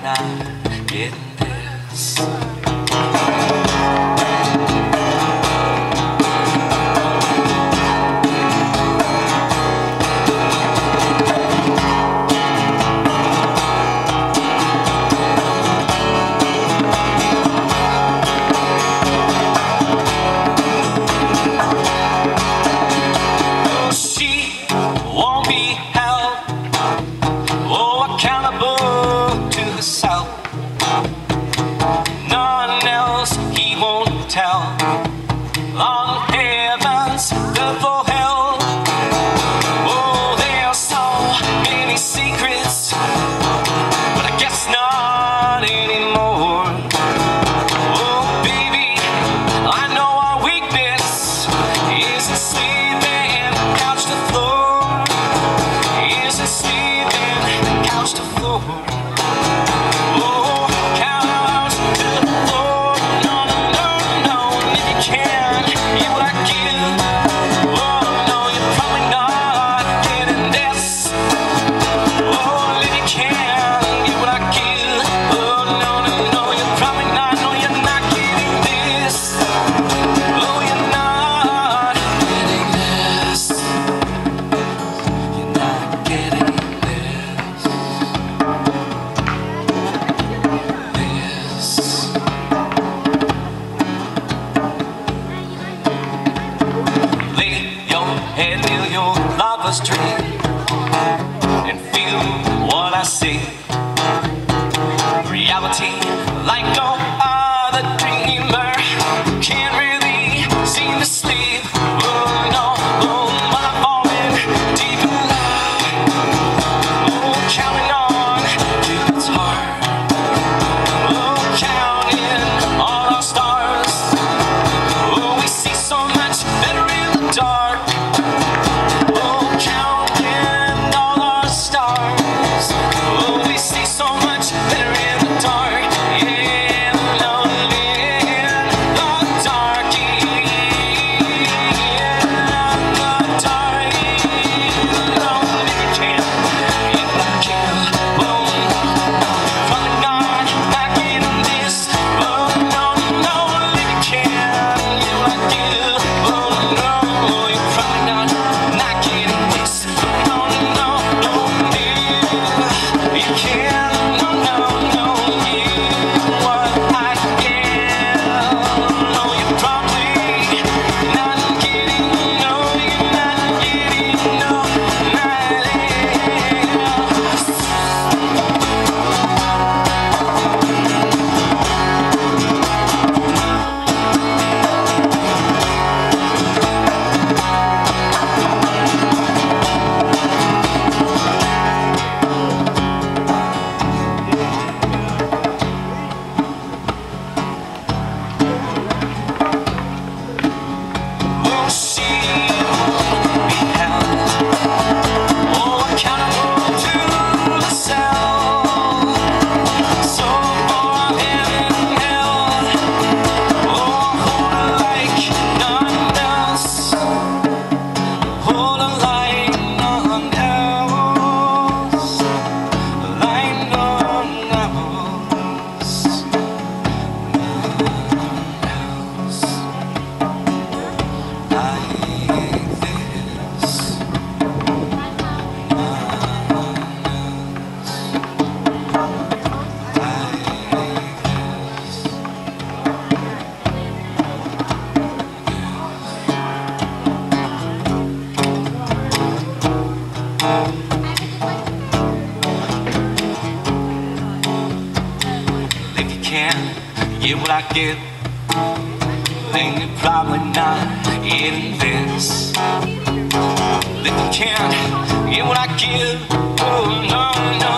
not getting this. On heaven's level hell. Oh, there are so many secrets, but I guess not anymore. Oh, baby, I know our weakness isn't sleeping couch to floor, isn't sleeping couch to floor. Oh, couch to the floor. No, no, no, no, and if you can. And feel your lover's dream and feel what I see. Reality like no other dreamer can't really seem to sleep. Oh no, oh, but I'm falling deep in love. Oh, counting on Cupid's heart. Oh, counting all our stars. Oh, we see so much better in the dark. If you can't get what I get, then you're probably not getting this. If you can't get what I give, oh no, no.